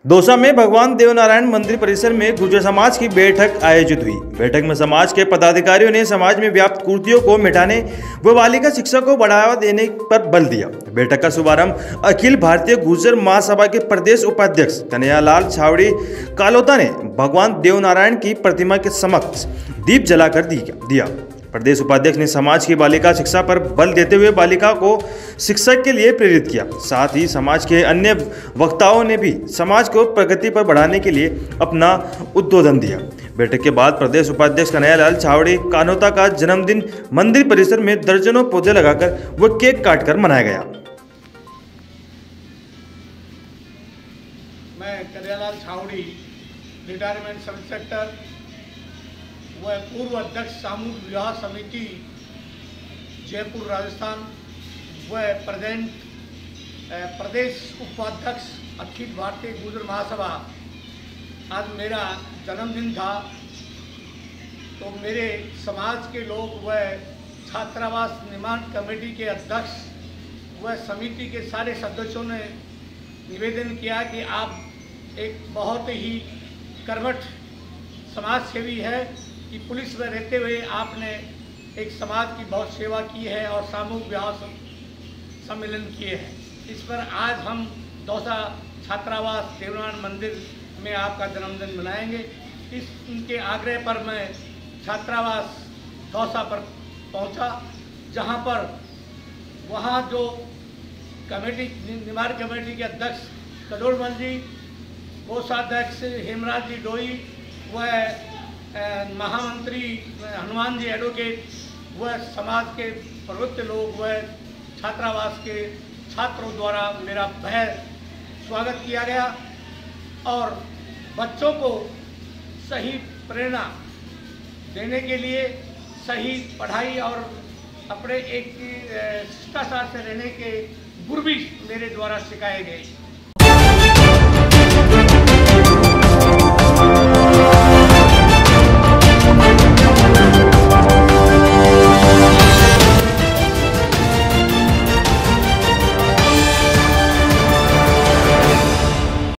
दौसा में भगवान देवनारायण मंदिर परिसर में गुर्जर समाज की बैठक आयोजित हुई। बैठक में समाज के पदाधिकारियों ने समाज में व्याप्त कुरीतियों को मिटाने व बालिका शिक्षा को बढ़ावा देने पर बल दिया। बैठक का शुभारंभ अखिल भारतीय गुर्जर महासभा के प्रदेश उपाध्यक्ष कन्हैयालाल छावड़ी कालोता ने भगवान देवनारायण की प्रतिमा के समक्ष दीप जलाकर दिया। प्रदेश उपाध्यक्ष ने समाज की बालिका शिक्षा पर बल देते हुए बालिका को शिक्षा के लिए प्रेरित किया। साथ ही समाज के अन्य वक्ताओं ने भी समाज को प्रगति पर बढ़ाने के लिए अपना उद्बोधन दिया। बैठक के बाद प्रदेश उपाध्यक्ष कन्हैयालाल छावड़ी कानोता का जन्मदिन मंदिर परिसर में दर्जनों पौधे लगाकर व केक काटकर मनाया गया। मैं Kanhaiyalal Chhawri, retirement sub inspector व पूर्व अध्यक्ष सामूहिक विवाह समिति जयपुर राजस्थान व प्रेजेंट प्रदेश उपाध्यक्ष अखिल भारतीय गुर्जर महासभा। आज मेरा जन्मदिन था, तो मेरे समाज के लोग व छात्रावास निर्माण कमेटी के अध्यक्ष व समिति के सारे सदस्यों ने निवेदन किया कि आप एक बहुत ही कर्मठ समाज सेवी है कि पुलिस में रहते हुए आपने एक समाज की बहुत सेवा की है और सामूहिक विवाह सम्मेलन किए हैं। इस पर आज हम दौसा छात्रावास देवनारायण मंदिर में आपका जन्मदिन मनाएंगे। इस उनके आग्रह पर मैं छात्रावास दौसा पर पहुंचा, जहां पर वहां जो कमेटी निर्माण कमेटी के अध्यक्ष कदोड़मल जी, कोषाध्यक्ष हेमराज जी डोई व महामंत्री हनुमान जी एडवोकेट व समाज के प्रवृत्त लोग व छात्रावास के छात्रों द्वारा मेरा बेहद स्वागत किया गया और बच्चों को सही प्रेरणा देने के लिए सही पढ़ाई और अपने एक शिष्टाचार से रहने के गुर भी मेरे द्वारा सिखाए गए।